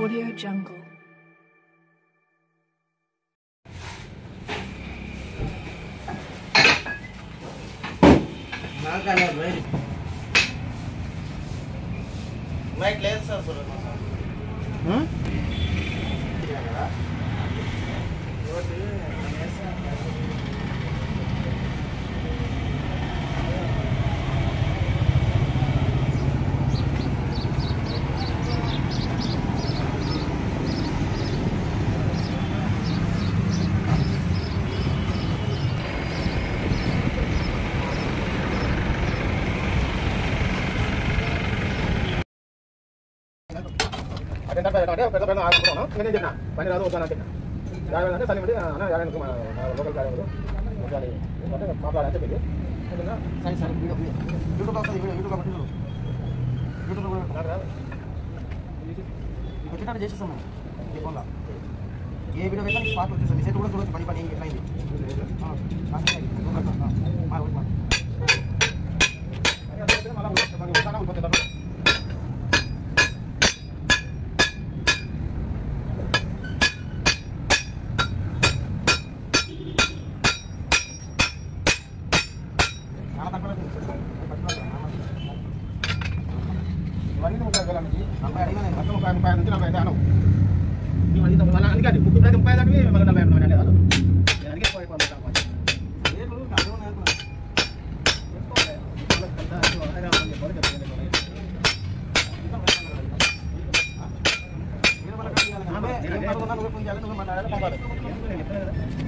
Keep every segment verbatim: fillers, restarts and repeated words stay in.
Audio Jungle. Might less sir. Hmm? Ada tak ada ada ada ada aku no ini jenak pani rado usana jenak jalan nanti saling mesti ana jalan ke lokal jalan itu jadi nanti maaf nanti begitu jenak saling saling video video YouTube apa video YouTube apa dulu YouTube apa ada itu kita ada sama di bola ये video देखा नहीं बात होती है से थोड़ा थोड़ा पानी पानी कितना ही हां पानी है तो करता हां मार मार अरे माला पानी उसना ऊपर देता sampai ada mana atau sampai sampai nanti sampai ada anu ini mandi tak mana ni kan buku dah sampai tadi memang dah bayar mana ada tu ya ni kau ikut apa apa ये लोग गाड़ियों में तो ये तो है तो आएगा मुझे बोल के देने को ये वाला काम यार हमें ये बात बता लो कौन जाले तो बता रहा है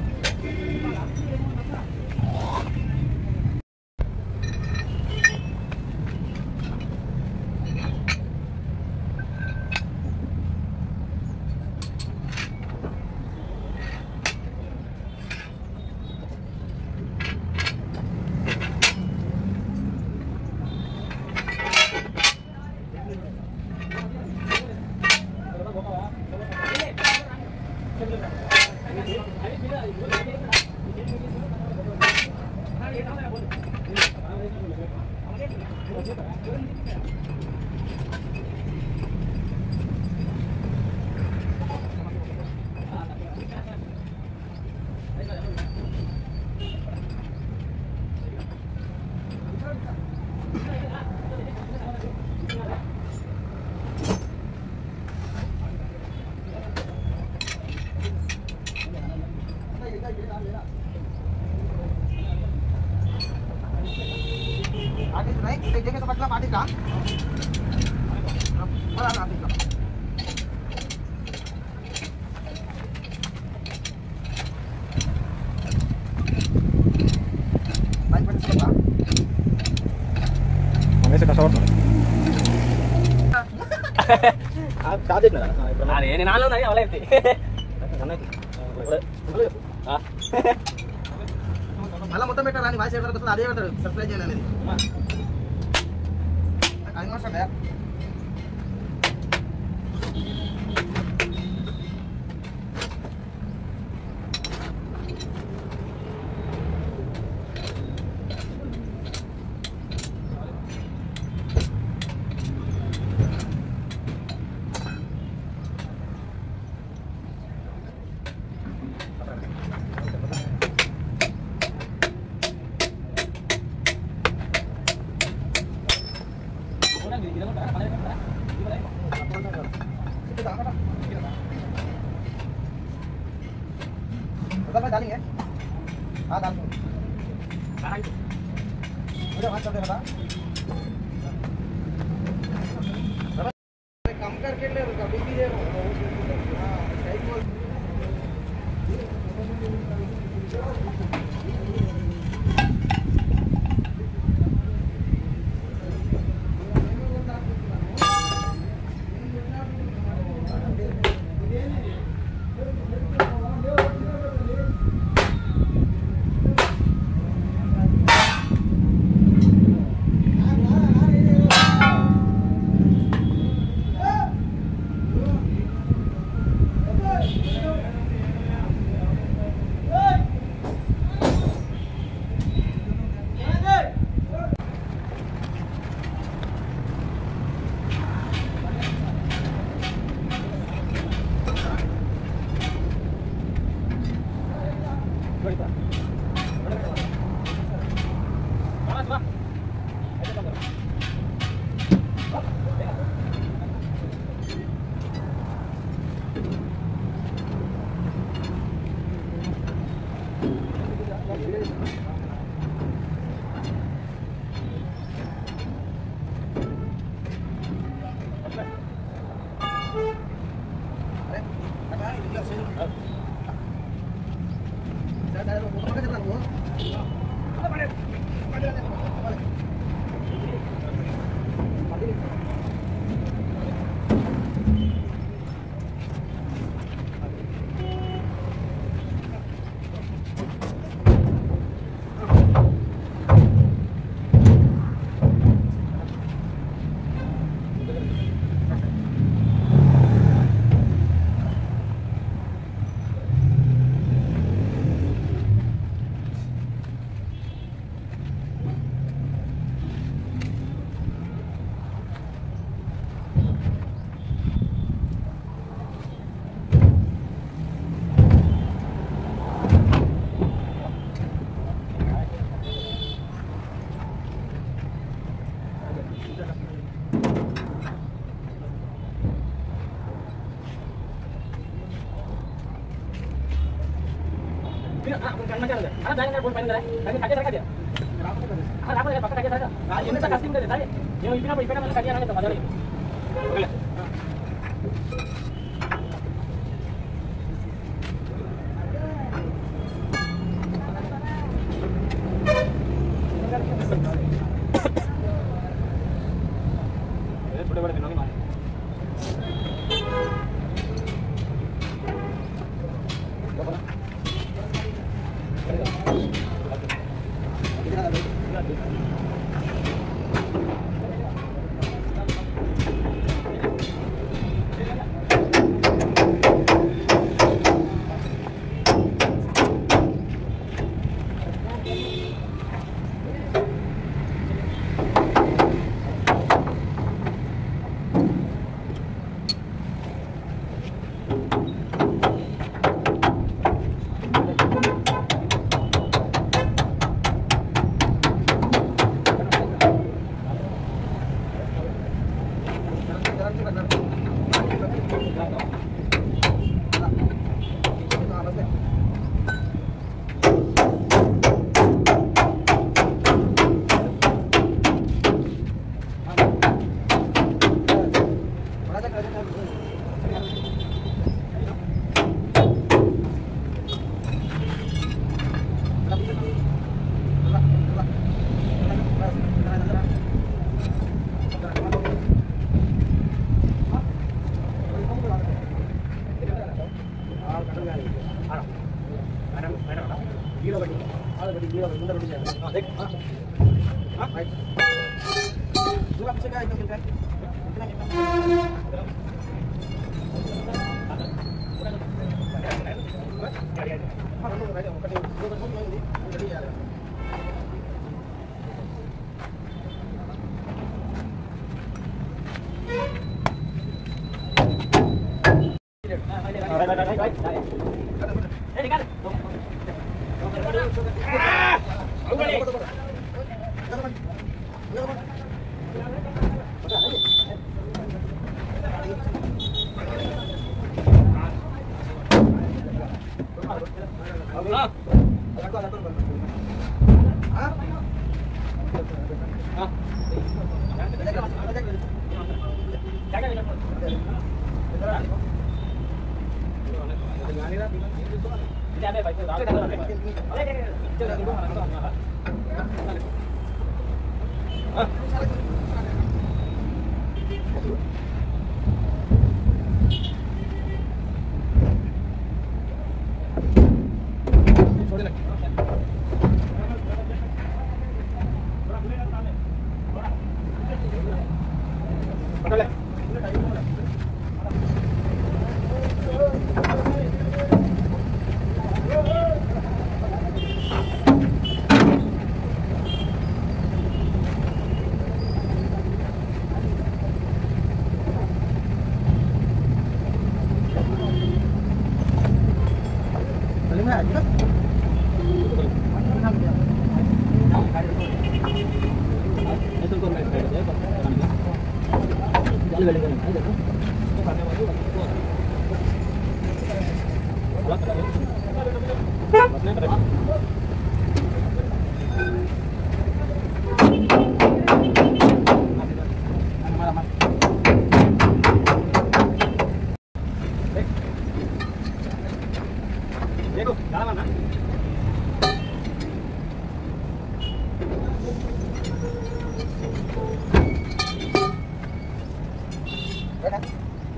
आगे तो नहीं एक जगह से पटला पार्टी का और आ रहा है भाई पट सकता हमें से कसौट आप साथ देना अरे ये नालो नहीं वाले थे हां मला మొత్తం పెట్టాలని వాయిస్ ఎక్కడ వస్తుంది అదే పెడతారు సబ్స్క్రైబ్ చేయాలి అనేది అది మాట్లాడా मैं डालेंगे हाँ डाल दो मुझे बात कर देना कम करके ले कभी भी दे हाँ सही बोल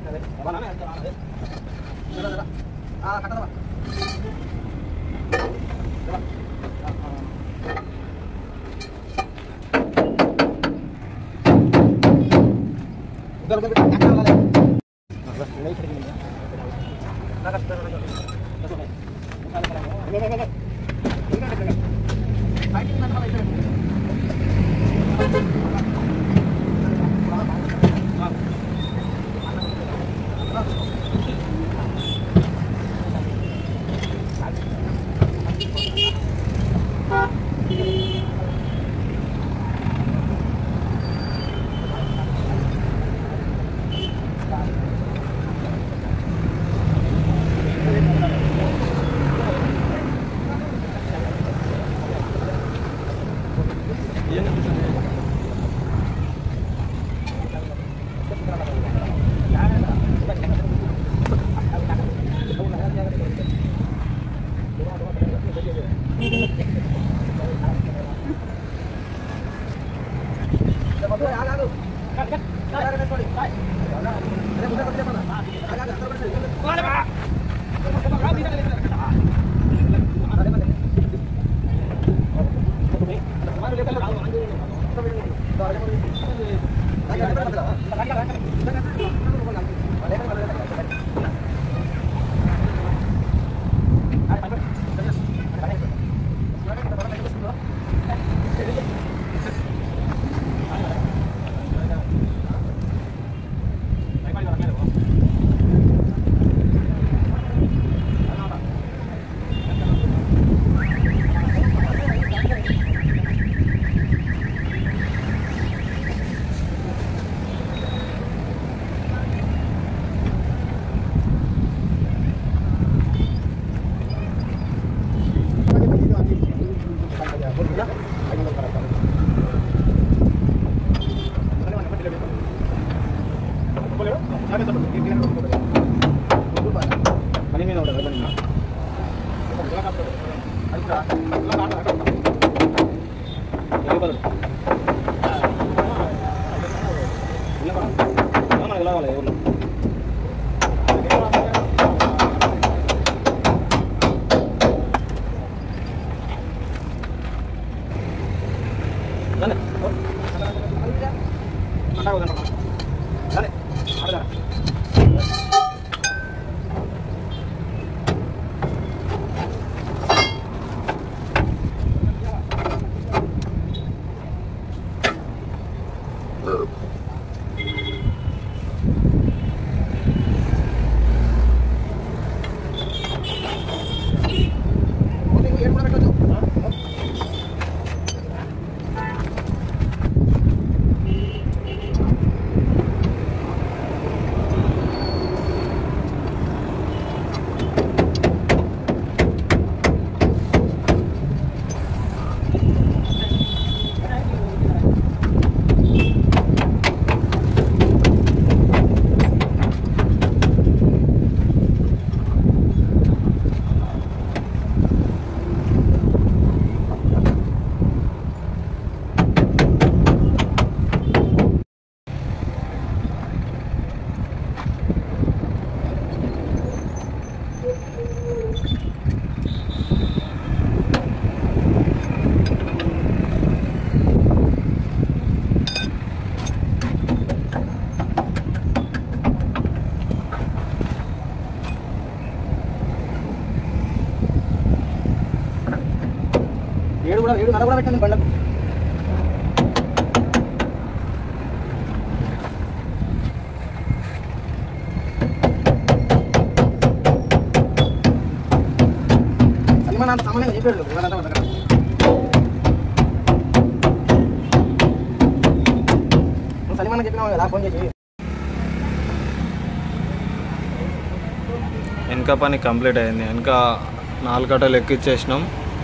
వెనక పని కంప్లీట్ అయింది. వెనక నాలుగు కట్టలు ఎక్కిచ్చేసినాం.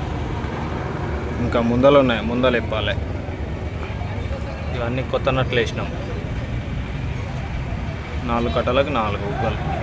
ఇంకా ముందలు ఉన్నాయి, ముందలు ఇప్పాలి. ఇవన్నీ కొత్త నట్లు వేసినాం. నాలుగు కట్టలకు నాలుగు ఉగ్గలు.